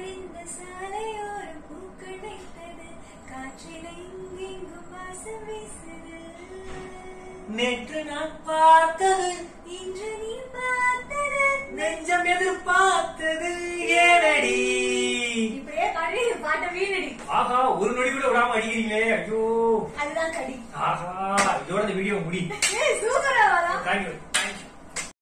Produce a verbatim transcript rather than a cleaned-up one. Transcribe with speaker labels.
Speaker 1: இந்த சாலையோரம் பூக்கள் வைத்தது காற்றில இங்கெங்கும் வாசம் வீசுது
Speaker 2: நேற்று நான் பார்த்தது
Speaker 1: இன்று நீ பார்த்தது
Speaker 2: நெஞ்சம் எதிர்பார்த்தது ஏனடி
Speaker 1: இப்படியே கடி பாட்ட வீணடி
Speaker 2: ஆஹா ஒரு நொடி கூட விடாம அடிக்கிறீங்களே ஐயோ
Speaker 1: அதுதான் கடி
Speaker 2: ஆஹா இதோட இந்த வீடியோ முடி
Speaker 1: சூப்பரா
Speaker 2: தேங்க்யூ